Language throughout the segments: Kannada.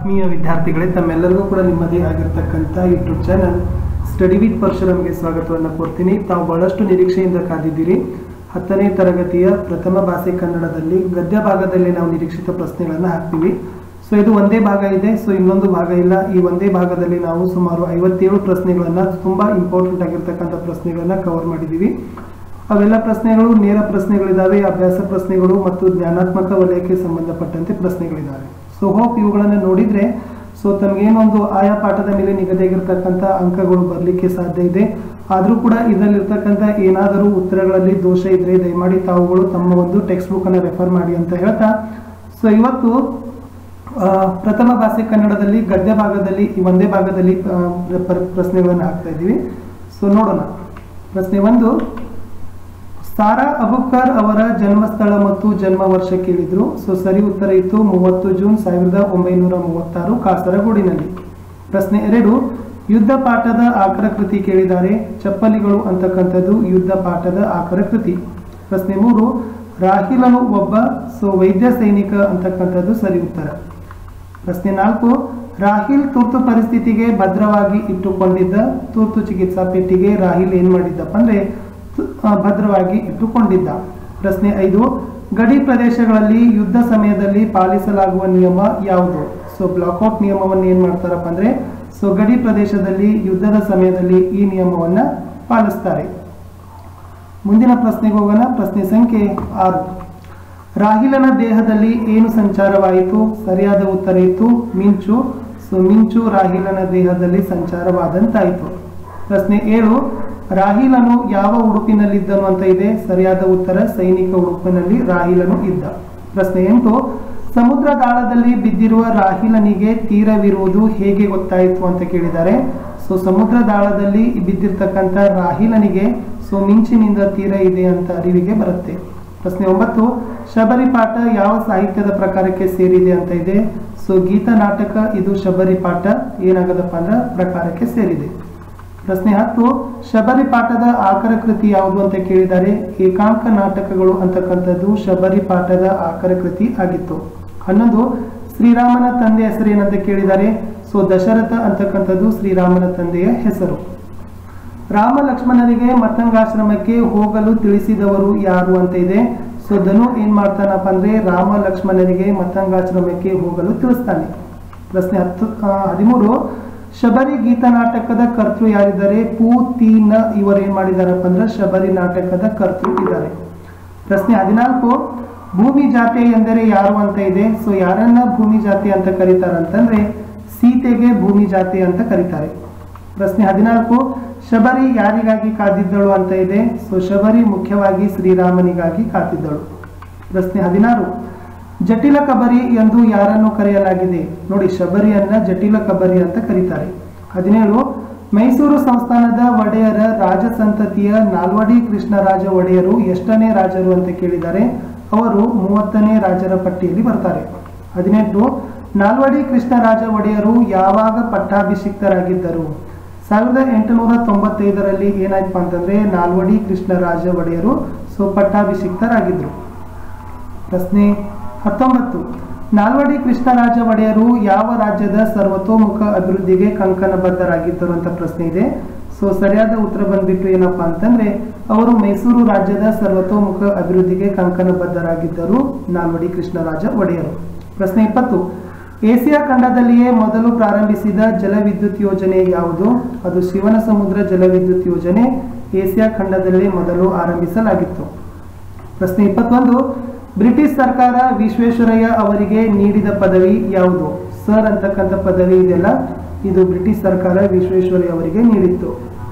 ಆತ್ಮೀಯ ವಿದ್ಯಾರ್ಥಿಗಳೇ, ತಮ್ಮೆಲ್ಲರಿಗೂ ಕೂಡ ನಿಮ್ಮದೇ ಆಗಿರತಕ್ಕಂಥ ಯೂಟ್ಯೂಬ್ ಚಾನಲ್ ಸ್ಟಡಿ ವಿತ್ ಪರಶುರಾಮ್ಗೆ ಸ್ವಾಗತವನ್ನು ಕೋರ್ತೀನಿ. ತಾವು ಬಹಳಷ್ಟು ನಿರೀಕ್ಷೆಯಿಂದ ಕಾದಿದ್ದೀರಿ. 10ನೇ ತರಗತಿಯ ಪ್ರಥಮ ಭಾಷೆ ಕನ್ನಡದಲ್ಲಿ ಗದ್ಯ ಭಾಗದಲ್ಲಿ ನಾವು ನಿರೀಕ್ಷಿತ ಪ್ರಶ್ನೆಗಳನ್ನು ಹಾಕ್ತೀವಿ. ಸೊ ಇದು ಒಂದೇ ಭಾಗ ಇದೆ, ಸೊ ಇನ್ನೊಂದು ಭಾಗ ಇಲ್ಲ. ಈ ಒಂದೇ ಭಾಗದಲ್ಲಿ ನಾವು ಸುಮಾರು 57 ಪ್ರಶ್ನೆಗಳನ್ನು, ತುಂಬ ಇಂಪಾರ್ಟೆಂಟ್ ಆಗಿರ್ತಕ್ಕಂಥ ಪ್ರಶ್ನೆಗಳನ್ನು ಕವರ್ ಮಾಡಿದ್ದೀವಿ. ಅವೆಲ್ಲ ಪ್ರಶ್ನೆಗಳು ನೇರ ಪ್ರಶ್ನೆಗಳಿದ್ದಾವೆ, ಅಭ್ಯಾಸ ಪ್ರಶ್ನೆಗಳು ಮತ್ತು ಜ್ಞಾನಾತ್ಮಕ ವಲಯಕ್ಕೆ ಸಂಬಂಧಪಟ್ಟಂತೆ ಪ್ರಶ್ನೆಗಳಿದ್ದಾವೆ. ಸೊ ಹೋಪ್ ಇವುಗಳನ್ನು ನೋಡಿದರೆ ಸೊ ತಮಗೇನೊಂದು ಆಯಾ ಪಾಠದ ಮೇಲೆ ನಿಗದಿಯಾಗಿರ್ತಕ್ಕಂಥ ಅಂಕಗಳು ಬರಲಿಕ್ಕೆ ಸಾಧ್ಯ ಇದೆ. ಆದರೂ ಕೂಡ ಇದರಲ್ಲಿರ್ತಕ್ಕಂಥ ಏನಾದರೂ ಉತ್ತರಗಳಲ್ಲಿ ದೋಷ ಇದ್ದರೆ ದಯಮಾಡಿ ತಾವುಗಳು ತಮ್ಮ ಒಂದು ಟೆಕ್ಸ್ಟ್ ಬುಕ್ಕನ್ನು ರೆಫರ್ ಮಾಡಿ ಅಂತ ಹೇಳ್ತಾ, ಸೊ ಇವತ್ತು ಪ್ರಥಮ ಭಾಷೆ ಕನ್ನಡದಲ್ಲಿ ಗದ್ಯ ಭಾಗದಲ್ಲಿ ಈ ಒಂದೇ ಭಾಗದಲ್ಲಿ ಪ್ರಶ್ನೆಗಳನ್ನು ಹಾಕ್ತಾ ಇದ್ದೀವಿ. ಸೊ ನೋಡೋಣ. ಪ್ರಶ್ನೆ 1, ಸಾರಾ ಅಬುಕ್ಕರ್ ಅವರ ಜನ್ಮಸ್ಥಳ ಮತ್ತು ಜನ್ಮ ವರ್ಷ ಕೇಳಿದ್ರು. ಸೊ ಸರಿ ಉತ್ತರ ಇತ್ತು 30 ಜೂನ್ 1936 ಕಾಸರಗೋಡಿನಲ್ಲಿ. ಪ್ರಶ್ನೆ 2, ಯುದ್ಧ ಪಾಠದ ಆಕರ ಕೃತಿ ಕೇಳಿದ್ದಾರೆ. ಚಪ್ಪಲಿಗಳು ಅಂತಕ್ಕಂಥದ್ದು ಯುದ್ಧ ಪಾಠದ ಆಕರ ಕೃತಿ. ಪ್ರಶ್ನೆ 3, ರಾಹಿಲನು ಒಬ್ಬ ವೈದ್ಯ ಸೈನಿಕ ಅಂತಕ್ಕಂಥದ್ದು ಸರಿ ಉತ್ತರ. ಪ್ರಶ್ನೆ 4, ರಾಹಿಲ್ ತುರ್ತು ಪರಿಸ್ಥಿತಿಗೆ ಭದ್ರವಾಗಿ ಇಟ್ಟುಕೊಂಡಿದ್ದ ತುರ್ತು ಚಿಕಿತ್ಸಾ ಪೆಟ್ಟಿಗೆ ರಾಹಿಲ್ ಏನ್ ಮಾಡಿದ್ದಪ್ಪ ಅಂದ್ರೆ ಭದ್ರವಾಗಿ ಇಟ್ಟುಕೊಂಡಿದ್ದ. ಪ್ರಶ್ನೆ 5, ಗಡಿ ಪ್ರದೇಶಗಳಲ್ಲಿ ಯುದ್ಧ ಸಮಯದಲ್ಲಿ ಪಾಲಿಸಲಾಗುವ ನಿಯಮ ಯಾವುದು? ಸೊ ಬ್ಲಾಕ್ಔಟ್ ನಿಯಮವನ್ನು ಏನ್ ಮಾಡ್ತಾರಪ್ಪ ಅಂದ್ರೆ ಸೊ ಗಡಿ ಪ್ರದೇಶದಲ್ಲಿ ಯುದ್ಧದ ಸಮಯದಲ್ಲಿ ಈ ನಿಯಮವನ್ನ ಪಾಲಿಸ್ತಾರೆ. ಮುಂದಿನ ಪ್ರಶ್ನೆಗೆ ಹೋಗೋಣ. ಪ್ರಶ್ನೆ ಸಂಖ್ಯೆ 6, ರಾಹಿಲನ ದೇಹದಲ್ಲಿ ಏನು ಸಂಚಾರವಾಯಿತು? ಸರಿಯಾದ ಉತ್ತರ ಇತ್ತು ಮಿಂಚು. ಸೊ ಮಿಂಚು ರಾಹಿಲನ ದೇಹದಲ್ಲಿ ಸಂಚಾರವಾದಂತಾಯಿತು. ಪ್ರಶ್ನೆ 7, ರಾಹಿಲನು ಯಾವ ಉಡುಪಿನಲ್ಲಿದ್ದನು ಅಂತ ಇದೆ. ಸರಿಯಾದ ಉತ್ತರ ಸೈನಿಕ ಉಡುಪಿನಲ್ಲಿ ರಾಹಿಲನು ಇದ್ದ. ಪ್ರಶ್ನೆ 8, ಸಮುದ್ರ ದಾಳದಲ್ಲಿ ಬಿದ್ದಿರುವ ರಾಹಿಲನಿಗೆ ತೀರವಿರುವುದು ಹೇಗೆ ಗೊತ್ತಾಯಿತು ಅಂತ ಕೇಳಿದ್ದಾರೆ. ಸೊ ಸಮುದ್ರ ದಾಳದಲ್ಲಿ ಬಿದ್ದಿರ್ತಕ್ಕಂಥ ರಾಹಿಲನಿಗೆ ಸೊ ಮಿಂಚಿನಿಂದ ತೀರ ಇದೆ ಅಂತ ಅರಿವಿಗೆ ಬರುತ್ತೆ. ಪ್ರಶ್ನೆ 9, ಶಬರಿ ಪಾಠ ಯಾವ ಸಾಹಿತ್ಯದ ಪ್ರಕಾರಕ್ಕೆ ಸೇರಿದೆ ಅಂತ ಇದೆ. ಸೊ ಗೀತ ನಾಟಕ ಇದು ಶಬರಿ ಪಾಠ ಏನಾಗದಪ್ಪ ಅಂದ್ರೆ ಪ್ರಕಾರಕ್ಕೆ ಸೇರಿದೆ. ಪ್ರಶ್ನೆ 10, ಶಬರಿ ಪಾಠದ ಆಕರ ಕೃತಿ ಯಾವುದು ಅಂತ ಕೇಳಿದ್ದಾರೆ. ಏಕಾಂಕ ನಾಟಕಗಳು ಅಂತಕ್ಕಂಥದ್ದು ಶಬರಿ ಪಾಠದ ಆಕರ ಕೃತಿ ಆಗಿತ್ತು. 11, ಶ್ರೀರಾಮನ ತಂದೆ ಹೆಸರೇನಂತ ಕೇಳಿದ್ದಾರೆ. ಸೊ ದಶರಥ ಅಂತಕ್ಕಂಥದ್ದು ಶ್ರೀರಾಮನ ತಂದೆಯ ಹೆಸರು. ರಾಮ ಲಕ್ಷ್ಮಣರಿಗೆ ಮತಂಗಾಶ್ರಮಕ್ಕೆ ಹೋಗಲು ತಿಳಿಸಿದವರು ಯಾರು ಅಂತ ಇದೆ. ಸೊ ಧನು ಏನ್ ಮಾಡ್ತಾನಪ್ಪ ಅಂದ್ರೆ ರಾಮ ಲಕ್ಷ್ಮಣರಿಗೆ ಮತಂಗಾಶ್ರಮಕ್ಕೆ ಹೋಗಲು ತಿಳಿಸ್ತಾನೆ. ಪ್ರಶ್ನೆ 13, ಶಬರಿ ಗೀತ ನಾಟಕದ ಕರ್ತೃ ಯಾರಿದ್ದಾರೆ. ಪೂತಿನ ಇವರು ಏನ್ ಮಾಡಿದಾರಪ್ಪ ಅಂದ್ರೆ ಶಬರಿ ನಾಟಕದ ಕರ್ತೃ ಇದ್ದಾರೆ. ಪ್ರಶ್ನೆ 14, ಭೂಮಿ ಜಾತೆ ಎಂದರೆ ಯಾರು ಅಂತ ಇದೆ. ಸೊ ಯಾರನ್ನ ಭೂಮಿ ಜಾತಿ ಅಂತ ಕರೀತಾರೆ ಅಂತಂದ್ರೆ ಸೀತೆಗೆ ಭೂಮಿ ಜಾತಿ ಅಂತ ಕರೀತಾರೆ. ಪ್ರಶ್ನೆ 14, ಶಬರಿ ಯಾರಿಗಾಗಿ ಕಾದಿದ್ದಳು ಅಂತ ಇದೆ. ಸೊ ಶಬರಿ ಮುಖ್ಯವಾಗಿ ಶ್ರೀರಾಮನಿಗಾಗಿ ಕಾದಿದ್ದಳು. ಪ್ರಶ್ನೆ 16, ಜಟಿಲ ಕಬರಿ ಎಂದು ಯಾರನ್ನು ಕರೆಯಲಾಗಿದೆ. ನೋಡಿ ಶಬರಿಯನ್ನ ಜಟಿಲ ಕಬರಿ ಅಂತ ಕರೀತಾರೆ. 17, ಮೈಸೂರು ಸಂಸ್ಥಾನದ ಒಡೆಯರ ರಾಜ ಸಂತತಿಯ ನಾಲ್ವಡಿ ಕೃಷ್ಣರಾಜ ಒಡೆಯರು ಎಷ್ಟನೇ ರಾಜರು ಅಂತ ಕೇಳಿದ್ದಾರೆ. ಅವರು 30ನೇ ರಾಜರ ಪಟ್ಟಿಯಲ್ಲಿ ಬರ್ತಾರೆ. 18, ನಾಲ್ವಡಿ ಕೃಷ್ಣರಾಜ ಒಡೆಯರು ಯಾವಾಗ ಪಟ್ಟಾಭಿಷಿಕ್ತರಾಗಿದ್ದರು. 1895ರಲ್ಲಿ ಏನಾಯ್ತು ಅಂತಂದ್ರೆ ನಾಲ್ವಡಿ ಕೃಷ್ಣರಾಜ ಒಡೆಯರು ಪಟ್ಟಾಭಿಷಿಕ್ತರಾಗಿದ್ರು. ಪ್ರಶ್ನೆ 19, ನಾಲ್ವಡಿ ಕೃಷ್ಣರಾಜ ಒಡೆಯರು ಯಾವ ರಾಜ್ಯದ ಸರ್ವತೋಮುಖ ಅಭಿವೃದ್ಧಿಗೆ ಕಂಕಣಬದ್ಧರಾಗಿದ್ದರು ಅಂತ ಪ್ರಶ್ನೆ ಇದೆ. ಸೊ ಸರಿಯಾದ ಉತ್ತರ ಬಂದ್ಬಿಟ್ಟು ಏನಪ್ಪಾ ಅಂತಂದ್ರೆ ಅವರು ಮೈಸೂರು ರಾಜ್ಯದ ಸರ್ವತೋಮುಖ ಅಭಿವೃದ್ಧಿಗೆ ಕಂಕಣಬದ್ಧರಾಗಿದ್ದರು ನಾಲ್ವಡಿ ಕೃಷ್ಣರಾಜ ಒಡೆಯರು. ಪ್ರಶ್ನೆ 20, ಏಷ್ಯಾ ಖಂಡದಲ್ಲಿಯೇ ಮೊದಲು ಪ್ರಾರಂಭಿಸಿದ ಜಲವಿದ್ಯುತ್ ಯೋಜನೆ ಯಾವುದು. ಅದು ಶಿವನ ಸಮುದ್ರ ಜಲವಿದ್ಯುತ್ ಯೋಜನೆ ಏಷ್ಯಾ ಖಂಡದಲ್ಲೇ ಮೊದಲು ಆರಂಭಿಸಲಾಗಿತ್ತು. ಪ್ರಶ್ನೆ 21, ಬ್ರಿಟಿಷ್ ಸರ್ಕಾರ ವಿಶ್ವೇಶ್ವರಯ್ಯ ಅವರಿಗೆ ನೀಡಿದ ಪದವಿ ಯಾವುದು. ಸರ್ ಅಂತಕ್ಕಂಥ ಪದವಿ ಇದೆಯಲ್ಲ, ಇದು ಬ್ರಿಟಿಷ್ ಸರ್ಕಾರ ವಿಶ್ವೇಶ್ವರಯ್ಯ ಅವರಿಗೆ ನೀಡಿತ್ತು.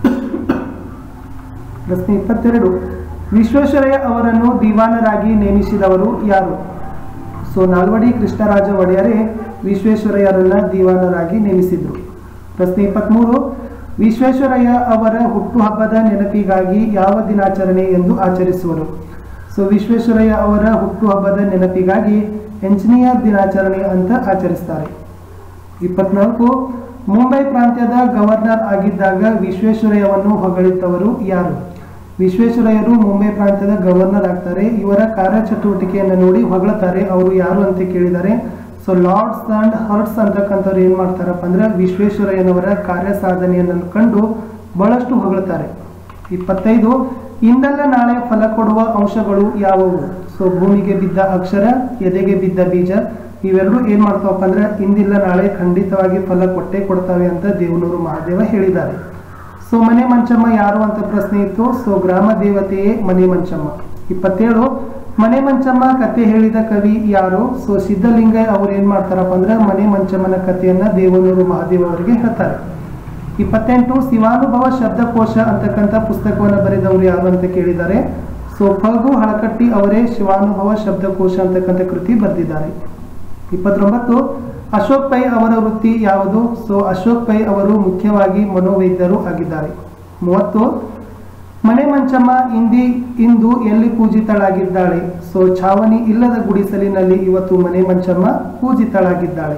ಪ್ರಶ್ನೆ 22, ವಿಶ್ವೇಶ್ವರಯ್ಯ ಅವರನ್ನು ದಿವಾನರಾಗಿ ನೇಮಿಸಿದವರು ಯಾರು. ಸೊ ನಾಲ್ವಡಿ ಕೃಷ್ಣರಾಜ ಒಡೆಯರೇ ವಿಶ್ವೇಶ್ವರಯ್ಯರನ್ನ ದಿವಾನರಾಗಿ ನೇಮಿಸಿದ್ರು. ಪ್ರಶ್ನೆ 23, ವಿಶ್ವೇಶ್ವರಯ್ಯ ಅವರ ಹುಟ್ಟುಹಬ್ಬದ ನೆನಪಿಗಾಗಿ ಯಾವ ದಿನಾಚರಣೆ ಎಂದು ಆಚರಿಸುವರು. ಸೊ ವಿಶ್ವೇಶ್ವರಯ್ಯ ಅವರ ಹುಟ್ಟುಹಬ್ಬದ ನೆನಪಿಗಾಗಿ ಎಂಜಿನಿಯರ್ ದಿನಾಚರಣೆ ಅಂತ ಆಚರಿಸ್ತಾರೆ. 24, ಮುಂಬೈ ಪ್ರಾಂತ್ಯದ ಗವರ್ನರ್ ಆಗಿದ್ದಾಗ ವಿಶ್ವೇಶ್ವರಯ್ಯವನ್ನು ಹೊಗಳಿದ್ದವರು ಯಾರು. ವಿಶ್ವೇಶ್ವರಯ್ಯರು ಮುಂಬೈ ಪ್ರಾಂತ್ಯದ ಗವರ್ನರ್ ಆಗ್ತಾರೆ. ಇವರ ಕಾರ್ಯಚಟುವಟಿಕೆಯನ್ನು ನೋಡಿ ಹೊಗಳುತ್ತಾರೆ. ಅವರು ಯಾರು ಅಂತ ಕೇಳಿದ್ದಾರೆ. ಸೊ ಲಾರ್ಡ್ಸ್ ಅಂಡ್ ಹರ್ಟ್ಸ್ ಅಂತಕ್ಕಂಥವ್ರು ಏನು ಮಾಡ್ತಾರಪ್ಪ ಅಂದ್ರೆ ವಿಶ್ವೇಶ್ವರಯ್ಯನವರ ಕಾರ್ಯ ಸಾಧನೆಯನ್ನು ಕಂಡು ಬಹಳಷ್ಟು ಹೊಗಳ್ತಾರೆ. 25 ಇಂದಲ್ಲ ನಾಳೆ ಫಲ ಕೊಡುವ ಅಂಶಗಳು ಯಾವುವು? ಸೊ ಭೂಮಿಗೆ ಬಿದ್ದ ಅಕ್ಷರ, ಎದೆಗೆ ಬಿದ್ದ ಬೀಜ, ಇವೆರಡು ಏನ್ ಮಾಡ್ತಾವಪ್ಪ ಅಂದ್ರೆ ಇಂದಿಲ್ಲ ನಾಳೆ ಖಂಡಿತವಾಗಿ ಫಲ ಕೊಟ್ಟೇ ಕೊಡ್ತಾವೆ ಅಂತ ದೇವನೂರು ಮಹಾದೇವ ಹೇಳಿದ್ದಾರೆ. ಸೊ ಮನೆ ಮಂಚಮ್ಮ ಯಾರು ಅಂತ ಪ್ರಶ್ನೆ ಇತ್ತು. ಸೊ ಗ್ರಾಮ ದೇವತೆಯೇ ಮನೆ ಮಂಚಮ್ಮ. 27 ಮನೆ ಮಂಚಮ್ಮ ಕತೆ ಹೇಳಿದ ಕವಿ ಯಾರು? ಸೊ ಸಿದ್ಧಲಿಂಗಯ್ಯ ಅವ್ರು ಏನ್ ಮಾಡ್ತಾರಪ್ಪ ಅಂದ್ರೆ ಮನೆ ಮಂಚಮ್ಮನ ಕಥೆಯನ್ನ ದೇವನೂರು ಮಹಾದೇವ ಅವರಿಗೆ ಹೇಳ್ತಾರೆ. 28 ಶಿವಾನುಭವ ಶಬ್ದಕೋಶ ಅಂತಕ್ಕಂಥ ಪುಸ್ತಕವನ್ನು ಬರೆದವರು ಯಾರು ಅಂತ ಕೇಳಿದ್ದಾರೆ. ಸೊ ಫಗು ಹಳಕಟ್ಟಿ ಅವರೇ ಶಿವಾನುಭವ ಶಬ್ದಕೋಶ ಅಂತಕ್ಕಂಥ ಕೃತಿ ಬರೆದಿದ್ದಾರೆ. 29 ಅಶೋಕ್ ಪೈ ಅವರ ವೃತ್ತಿ ಯಾವುದು? ಸೊ ಅಶೋಕ್ ಪೈ ಅವರು ಮುಖ್ಯವಾಗಿ ಮನೋವೈದ್ಯರು ಆಗಿದ್ದಾರೆ. 30 ಮನೆ ಮಂಚಮ್ಮ ಇಂದು ಎಲ್ಲಿ ಪೂಜಿತಳಾಗಿದ್ದಾಳೆ? ಸೊ ಛಾವಣಿ ಇಲ್ಲದ ಗುಡಿಸಲಿನಲ್ಲಿ ಇವತ್ತು ಮನೆ ಮಂಚಮ್ಮ ಪೂಜಿತಳಾಗಿದ್ದಾಳೆ.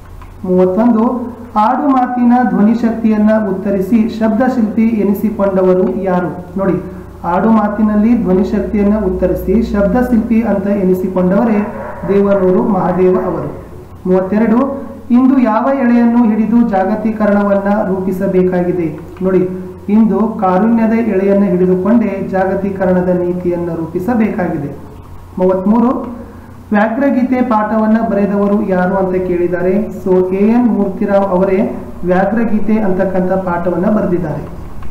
31 ಆಡು ಮಾತಿನ ಧ್ವನಿ ಶಕ್ತಿಯನ್ನ ಉತ್ತರಿಸಿ ಶಬ್ದಶಿಲ್ಪಿ ಎನಿಸಿಕೊಂಡವರು ಯಾರು? ನೋಡಿ, ಆಡು ಮಾತಿನಲ್ಲಿ ಧ್ವನಿ ಶಕ್ತಿಯನ್ನ ಉತ್ತರಿಸಿ ಶಬ್ದಶಿಲ್ಪಿ ಅಂತ ಎನಿಸಿಕೊಂಡವರೇ ದೇವನೂರು ಮಹಾದೇವ ಅವರು. 32 ಇಂದು ಯಾವ ಎಳೆಯನ್ನು ಹಿಡಿದು ಜಾಗತೀಕರಣವನ್ನ ರೂಪಿಸಬೇಕಾಗಿದೆ? ನೋಡಿ, ಇಂದು ಕಾರುಣ್ಯದ ಎಳೆಯನ್ನು ಹಿಡಿದುಕೊಂಡೇ ಜಾಗತೀಕರಣದ ನೀತಿಯನ್ನು ರೂಪಿಸಬೇಕಾಗಿದೆ. 33 ವ್ಯಾಘ್ರಗೀತೆ ಪಾಠವನ್ನ ಬರೆದವರು ಯಾರು ಅಂತ ಕೇಳಿದ್ದಾರೆ. ಸೊ AN ಮೂರ್ತಿರಾವ್ ಅವರೇ ವ್ಯಾಘ್ರಗೀತೆ ಅಂತಕ್ಕಂಥ ಪಾಠವನ್ನ ಬರೆದಿದ್ದಾರೆ.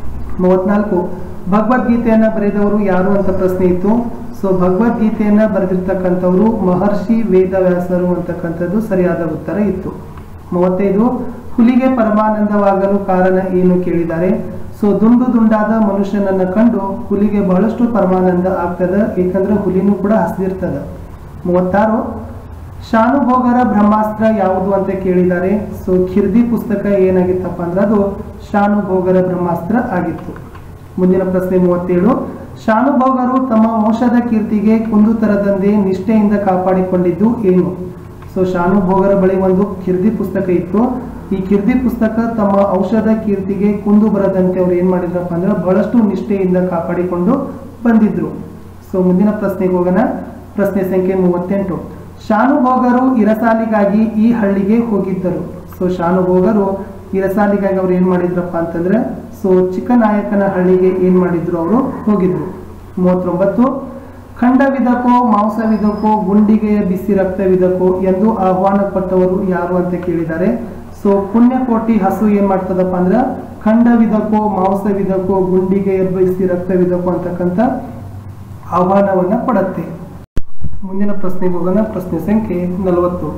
34 ಭಗವದ್ಗೀತೆಯನ್ನ ಬರೆದವರು ಯಾರು ಅಂತ ಪ್ರಶ್ನೆ ಇತ್ತು. ಸೊ ಭಗವದ್ಗೀತೆಯನ್ನ ಬರೆದಿರ್ತಕ್ಕಂಥವರು ಮಹರ್ಷಿ ವೇದವ್ಯಾಸರು ಅಂತಕ್ಕಂಥದ್ದು ಸರಿಯಾದ ಉತ್ತರ ಇತ್ತು. 35 ಹುಲಿಗೆ ಪರಮಾನಂದವಾಗಲು ಕಾರಣ ಏನು ಕೇಳಿದ್ದಾರೆ. ಸೊ ದುಂಡು ದುಂಡಾದ ಮನುಷ್ಯನನ್ನ ಕಂಡು ಹುಲಿಗೆ ಬಹಳಷ್ಟು ಪರಮಾನಂದ ಆಗ್ತದ, ಏಕೆಂದ್ರೆ ಹುಲಿನೂ ಕೂಡ ಹಸಿದಿರ್ತದ. 36 ಶಾನುಭೋಗರ ಬ್ರಹ್ಮಾಸ್ತ್ರ ಯಾವುದು ಅಂತ ಕೇಳಿದ್ದಾರೆ. ಸೊ ಖಿರ್ದಿ ಪುಸ್ತಕ ಏನಾಗಿತ್ತಪ್ಪ ಅಂದ್ರೆ ಅದು ಶಾನುಭೋಗರ ಬ್ರಹ್ಮಾಸ್ತ್ರ ಆಗಿತ್ತು. ಮುಂದಿನ ಪ್ರಶ್ನೆ 37 ಶಾನುಭೋಗರು ತಮ್ಮ ವಂಶದ ಕೀರ್ತಿಗೆ ಕುಂದು ತರದಂತೆ ನಿಷ್ಠೆಯಿಂದ ಕಾಪಾಡಿಕೊಂಡಿದ್ದು ಏನು? ಸೊ ಶಾನುಭೋಗರ ಬಳಿ ಒಂದು ಖಿರ್ದಿ ಪುಸ್ತಕ ಇತ್ತು. ಈ ಖಿರ್ದಿ ಪುಸ್ತಕ ತಮ್ಮ ಔಷಧ ಕೀರ್ತಿಗೆ ಕುಂದು ಬರದಂತೆ ಅವ್ರು ಏನ್ ಮಾಡಿದ್ರಪ್ಪ ಅಂದ್ರೆ ಬಹಳಷ್ಟು ನಿಷ್ಠೆಯಿಂದ ಕಾಪಾಡಿಕೊಂಡು ಬಂದಿದ್ರು. ಸೊ ಮುಂದಿನ ಪ್ರಶ್ನೆಗೆ ಹೋಗೋಣ. ಪ್ರಶ್ನೆ ಸಂಖ್ಯೆ 38 ಶಾನುಭೋಗರು ಇರಸಾಲಿಗಾಗಿ ಈ ಹಳ್ಳಿಗೆ ಹೋಗಿದ್ದರು. ಸೊ ಶಾನುಭೋಗರು ಇರಸಾಲಿಗಾಗಿ ಅವ್ರು ಏನ್ ಮಾಡಿದ್ರಪ್ಪ ಅಂತಂದ್ರೆ ಸೊ ಚಿಕ್ಕನಾಯಕನ ಹಳ್ಳಿಗೆ ಏನ್ ಮಾಡಿದ್ರು, ಅವರು ಹೋಗಿದ್ರು. 39 ಖಂಡವಿದಕೋ ಮಾಂಸವಿದಕೋ ಗುಂಡಿಗೆಯ ಬಿಸಿ ರಕ್ತವಿದಕೋ ಎಂದು ಆಹ್ವಾನ ಕೊಟ್ಟವರು ಯಾರು ಅಂತ ಕೇಳಿದ್ದಾರೆ. ಸೊ ಪುಣ್ಯಕೋಟಿ ಹಸು ಏನ್ ಮಾಡ್ತದಪ್ಪ ಅಂದ್ರೆ ಖಂಡವಿದಕೋ ಮಾಂಸವಿದಕೋ ಗುಂಡಿಗೆಯ ಬಿಸಿ ರಕ್ತವಿದಕೋ ಅಂತಕ್ಕಂಥ ಆಹ್ವಾನವನ್ನ ಕೊಡುತ್ತೆ. ಮುಂದಿನ ಪ್ರಶ್ನೆಗೆ ಹೋಗೋಣ. ಪ್ರಶ್ನೆ ಸಂಖ್ಯೆ 40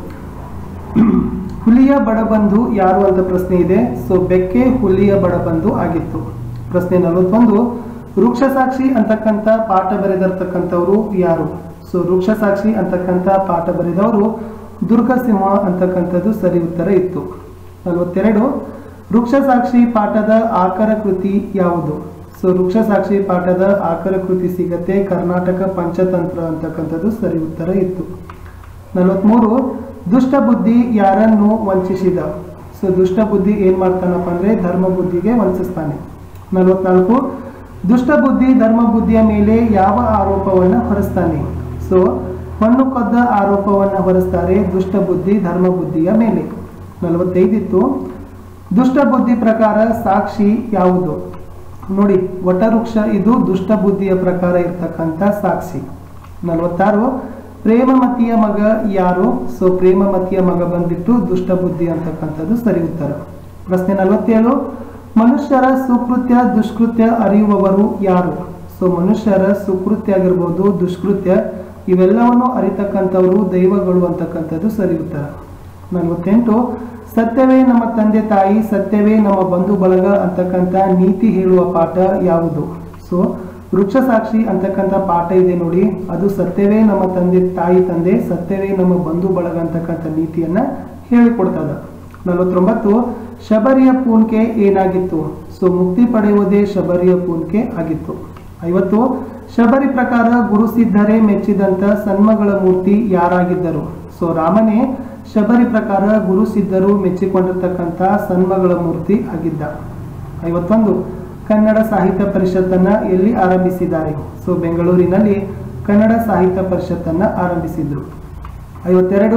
ಹುಲಿಯ ಬಡಬಂಧು ಯಾರು ಅಂತ ಪ್ರಶ್ನೆ ಇದೆ. ಸೊ ಬೆಕ್ಕೆ ಹುಲಿಯ ಬಡಬಂಧು ಆಗಿತ್ತು. ಪ್ರಶ್ನೆ 41 ವೃಕ್ಷಸಾಕ್ಷಿ ಅಂತಕ್ಕಂಥ ಪಾಠ ಬರೆದಿರ್ತಕ್ಕಂಥವ್ರು ಯಾರು? ಸೊ ವೃಕ್ಷಸಾಕ್ಷಿ ಅಂತಕ್ಕಂಥ ಪಾಠ ಬರೆದವರು ದುರ್ಗಸಿಂಹ ಅಂತಕ್ಕಂಥದ್ದು ಸರಿ ಉತ್ತರ ಇತ್ತು. 42 ವೃಕ್ಷಸಾಕ್ಷಿ ಪಾಠದ ಆಕರ ಕೃತಿ ಯಾವುದು? ಸೊ ವೃಕ್ಷಸಾಕ್ಷಿ ಪಾಠದ ಆಕರ ಕೃತಿ ಸಿಗತ್ತೆ ಕರ್ನಾಟಕ ಪಂಚತಂತ್ರ ಅಂತಕ್ಕಂಥದ್ದು ಸರಿ ಉತ್ತರ ಇತ್ತು. 43 ದುಷ್ಟ ಬುದ್ಧಿ ಯಾರನ್ನು ವಂಚಿಸಿದ? ಸೊ ದುಷ್ಟ ಬುದ್ಧಿ ಏನ್ ಮಾಡ್ತಾನಪ್ಪ ಅಂದ್ರೆ ಧರ್ಮ ಬುದ್ಧಿಗೆ ವಂಚಿಸ್ತಾನೆ. 44 ದುಷ್ಟ ಬುದ್ಧಿ ಧರ್ಮ ಬುದ್ಧಿಯ ಮೇಲೆ ಯಾವ ಆರೋಪವನ್ನ ಹೊರಿಸ್ತಾನೆ? ಸೊ ಮಣ್ಣು ಕೊದ್ದ ಆರೋಪವನ್ನ ಹೊರಿಸ್ತಾರೆ ದುಷ್ಟ ಬುದ್ಧಿ ಧರ್ಮ ಬುದ್ಧಿಯ ಮೇಲೆ. 45 ಇತ್ತು ದುಷ್ಟ ಬುದ್ಧಿ ಪ್ರಕಾರ ಸಾಕ್ಷಿ ಯಾವುದು? ನೋಡಿ, ವಟವೃಕ್ಷ ಇದು ದುಷ್ಟ ಬುದ್ಧಿಯ ಪ್ರಕಾರ ಇರ್ತಕ್ಕಂಥ ಸಾಕ್ಷಿ. 46 ಪ್ರೇಮಮತಿಯ ಮಗ ಯಾರು? ಸೊ ಪ್ರೇಮಮತಿಯ ಮಗ ಬಂದ್ಬಿಟ್ಟು ದುಷ್ಟ ಬುದ್ಧಿ ಅಂತಕ್ಕಂಥದ್ದು ಸರಿ ಉತ್ತರ. ಪ್ರಶ್ನೆ 47 ಮನುಷ್ಯರ ಸುಕೃತ್ಯ ದುಷ್ಕೃತ್ಯ ಅರಿಯುವವರು ಯಾರು? ಸೊ ಮನುಷ್ಯರ ಸುಕೃತ್ಯ ಆಗಿರ್ಬೋದು ದುಷ್ಕೃತ್ಯ ಇವೆಲ್ಲವನ್ನು ಅರಿತಕ್ಕಂಥವರು ದೈವಗಳು ಅಂತಕ್ಕಂಥದ್ದು ಸರಿ ಉತ್ತರ. 48 ಸತ್ಯವೇ ನಮ್ಮ ತಂದೆ ತಾಯಿ ಸತ್ಯವೇ ನಮ್ಮ ಬಂಧು ಬಳಗ ಅಂತಕ್ಕಂಥ ನೀತಿ ಹೇಳುವ ಪಾಠ ಯಾವುದು? ಸೊ ವೃಕ್ಷಸಾಕ್ಷಿ ಅಂತಕ್ಕಂಥ ಪಾಠ ಇದೆ ನೋಡಿ, ಅದು ಸತ್ಯವೇ ನಮ್ಮ ತಂದೆ ತಾಯಿ ತಂದೆ ಸತ್ಯವೇ ನಮ್ಮ ಬಂಧು ಬಳಗ ಅಂತಕ್ಕಂಥ ನೀತಿಯನ್ನ ಹೇಳಿಕೊಡ್ತದ. 49 ಶಬರಿಯ ಪೂನ್ಕೆ ಏನಾಗಿತ್ತು? ಸೊ ಮುಕ್ತಿ ಪಡೆಯುವುದೇ ಶಬರಿಯ ಪೂನ್ಕೆ ಆಗಿತ್ತು. 50 ಶಬರಿ ಪ್ರಕಾರ ಗುರುಸಿದ್ಧರೇ ಮೆಚ್ಚಿದಂತ ಸನ್ಮಗಳ ಮೂರ್ತಿ ಯಾರಾಗಿದ್ದರು? ಸೊ ರಾಮನೇ ಶಬರಿ ಪ್ರಕಾರ ಗುರುಸಿದ್ಧರು ಮೆಚ್ಚಿಕೊಂಡಿರ್ತಕ್ಕಂಥ ಸನ್ಮಗಳ ಮೂರ್ತಿ ಆಗಿದ್ದ. 51 ಕನ್ನಡ ಸಾಹಿತ್ಯ ಪರಿಷತ್ತನ್ನ ಎಲ್ಲಿ ಆರಂಭಿಸಿದ್ದಾರೆ? ಸೊ ಬೆಂಗಳೂರಿನಲ್ಲಿ ಕನ್ನಡ ಸಾಹಿತ್ಯ ಪರಿಷತ್ತನ್ನ ಆರಂಭಿಸಿದ್ರು. 52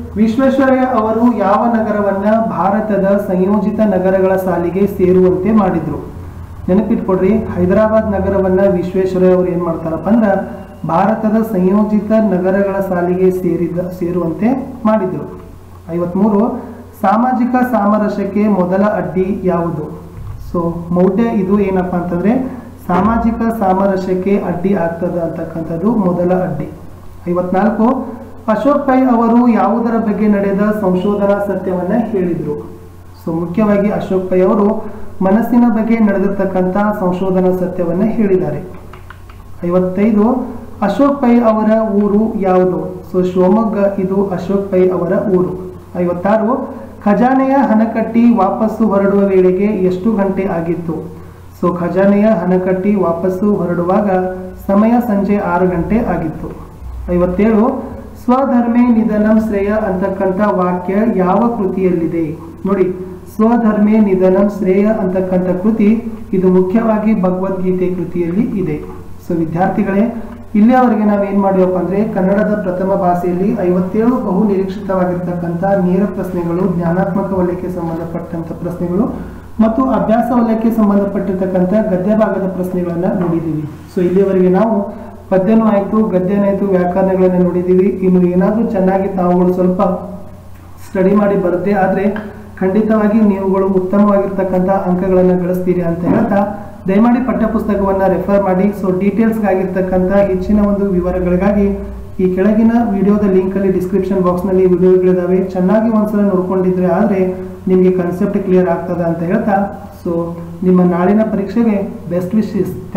ವಿಶ್ವೇಶ್ವರಯ್ಯ ಅವರು ಯಾವ ನಗರವನ್ನ ಭಾರತದ ಸಂಯೋಜಿತ ನಗರಗಳ ಸಾಲಿಗೆ ಸೇರುವಂತೆ ಮಾಡಿದ್ರು? ನೆನಪಿಟ್ಕೊಡ್ರಿ, ಹೈದರಾಬಾದ್ ನಗರವನ್ನ ವಿಶ್ವೇಶ್ವರಯ್ಯ ಅವರು ಏನ್ ಮಾಡ್ತಾರಪ್ಪ ಅಂದ್ರೆ ಭಾರತದ ಸಂಯೋಜಿತ ನಗರಗಳ ಸಾಲಿಗೆ ಸೇರುವಂತೆ ಮಾಡಿದ್ರು. 53 ಸಾಮಾಜಿಕ ಸಾಮರಸ್ಯಕ್ಕೆ ಮೊದಲ ಅಡ್ಡಿ ಯಾವುದು? ಸೊ ಮೌಢ್ಯ ಇದು ಏನಪ್ಪಾ ಅಂತಂದ್ರೆ ಸಾಮಾಜಿಕ ಸಾಮರಸ್ಯಕ್ಕೆ ಅಡ್ಡಿ ಆಗ್ತದ ಅಂತಕ್ಕಂಥದ್ದು ಮೊದಲ ಅಡ್ಡಿ. 54 ಅಶೋಕ್ ಪೈ ಅವರು ಯಾವುದರ ಬಗ್ಗೆ ನಡೆದ ಸಂಶೋಧನಾ ಸತ್ಯವನ್ನ ಹೇಳಿದ್ರು? ಸೊ ಮುಖ್ಯವಾಗಿ ಅಶೋಕ್ ಪೈ ಅವರು ಮನಸ್ಸಿನ ಬಗ್ಗೆ ನಡೆದಿರ್ತಕ್ಕಂಥ ಸಂಶೋಧನಾ ಸತ್ಯವನ್ನ ಹೇಳಿದ್ದಾರೆ. 55 ಅಶೋಕ್ ಪೈ ಅವರ ಊರು ಯಾವುದು? ಸೊ ಶಿವಮೊಗ್ಗ ಇದು ಅಶೋಕ್ ಪೈ ಅವರ ಊರು. 56 ಖಜಾನೆಯ ಹಣಕಟ್ಟಿ ವಾಪಸ್ಸು ಹೊರಡುವ ವೇಳೆಗೆ ಎಷ್ಟು ಗಂಟೆ ಆಗಿತ್ತು? ಸೊ ಖಜಾನೆಯ ಹಣಕಟ್ಟಿ ವಾಪಸ್ಸು ಹೊರಡುವಾಗ ಸಮಯ ಸಂಜೆ 6 ಗಂಟೆ ಆಗಿತ್ತು. 57 ಸ್ವಧರ್ಮೇ ನಿಧನಂ ಶ್ರೇಯ ಅಂತಕ್ಕಂಥ ವಾಕ್ಯ ಯಾವ ಕೃತಿಯಲ್ಲಿದೆ? ನೋಡಿ, ಸ್ವಧರ್ಮೇ ನಿಧನಂ ಶ್ರೇಯ ಅಂತಕ್ಕಂಥ ಕೃತಿ ಇದು ಮುಖ್ಯವಾಗಿ ಭಗವದ್ಗೀತೆ ಕೃತಿಯಲ್ಲಿ ಇದೆ. ಸೊ ವಿದ್ಯಾರ್ಥಿಗಳೇ, ಇಲ್ಲಿಯವರೆಗೆ ನಾವೇನ್ ಮಾಡಿವಪ್ಪ ಅಂದ್ರೆ ಕನ್ನಡದ ಪ್ರಥಮ ಭಾಷೆಯಲ್ಲಿ 57 ಬಹು ನಿರೀಕ್ಷಿತವಾಗಿರ್ತಕ್ಕಂಥ ನೇರ ಪ್ರಶ್ನೆಗಳು, ಜ್ಞಾನಾತ್ಮಕ ವಲಯಕ್ಕೆ ಸಂಬಂಧಪಟ್ಟಂತ ಪ್ರಶ್ನೆಗಳು ಮತ್ತು ಅಭ್ಯಾಸ ವಲಯಕ್ಕೆ ಸಂಬಂಧಪಟ್ಟಿರ್ತಕ್ಕಂಥ ಗದ್ಯ ಭಾಗದ ಪ್ರಶ್ನೆಗಳನ್ನ ನೋಡಿದ್ದೀವಿ. ಸೊ ಇಲ್ಲಿಯವರೆಗೆ ನಾವು ಪದ್ಯನೂ ಆಯ್ತು, ಗದ್ಯನೂ ಆಯ್ತು, ವ್ಯಾಕರಣಗಳನ್ನ ನೋಡಿದ್ದೀವಿ. ಇನ್ನು ಏನಾದ್ರೂ ಚೆನ್ನಾಗಿ ತಾವುಗಳು ಸ್ವಲ್ಪ ಸ್ಟಡಿ ಮಾಡಿ ಬರುತ್ತೆ ಆದ್ರೆ ಖಂಡಿತವಾಗಿ ನೀವುಗಳು ಉತ್ತಮವಾಗಿರ್ತಕ್ಕಂಥ ಅಂಕಗಳನ್ನು ಗಳಿಸ್ತೀರಿ ಅಂತ ಹೇಳ್ತಾ ದಯಮಾಡಿ ಪಠ್ಯಪುಸ್ತಕವನ್ನ ರೆಫರ್ ಮಾಡಿ. ಸೊ ಡೀಟೇಲ್ಸ್ ಆಗಿರ್ತಕ್ಕಂಥ ಹೆಚ್ಚಿನ ಒಂದು ವಿವರಗಳಿಗಾಗಿ ಈ ಕೆಳಗಿನ ವಿಡಿಯೋದ ಲಿಂಕ್ ಅಲ್ಲಿ ಡಿಸ್ಕ್ರಿಪ್ಷನ್ ಬಾಕ್ಸ್ ನಲ್ಲಿ ವಿಡಿಯೋಗಳಿದಾವೆ. ಚೆನ್ನಾಗಿ ಒಂದ್ಸಲ ನೋಡ್ಕೊಂಡಿದ್ರೆ ಆದ್ರೆ ನಿಮಗೆ ಕಾನ್ಸೆಪ್ಟ್ ಕ್ಲಿಯರ್ ಆಗ್ತದ ಅಂತ ಹೇಳ್ತಾ ಸೊ ನಿಮ್ಮ ನಾಳಿನ ಪರೀಕ್ಷೆಗೆ ಬೆಸ್ಟ್ ವಿಶಸ್.